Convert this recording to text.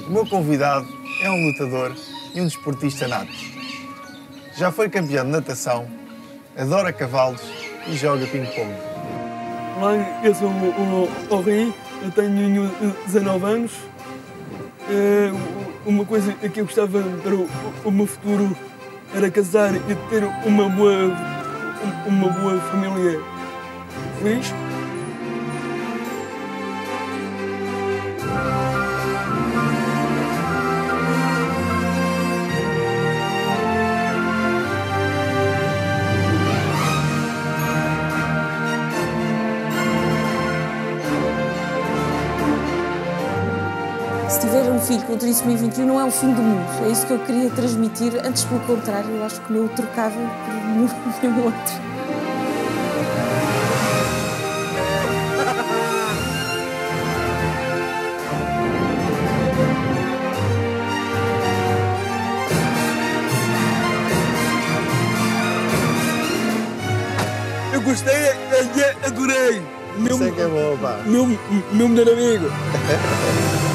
O meu convidado é um lutador e um desportista nato. Já foi campeão de natação, adora cavalos e joga ping-pong. Olá, eu sou o Henri, eu tenho 19 anos. Uma coisa que eu gostava para o meu futuro era casar e ter uma boa família feliz. Se tiver um filho com trissomia 21 não é o fim do mundo. É isso que eu queria transmitir. Antes, pelo contrário, eu acho que eu o trocava por nenhum outro. Eu gostei, adorei. Isso é que é bom, pá. Meu melhor amigo.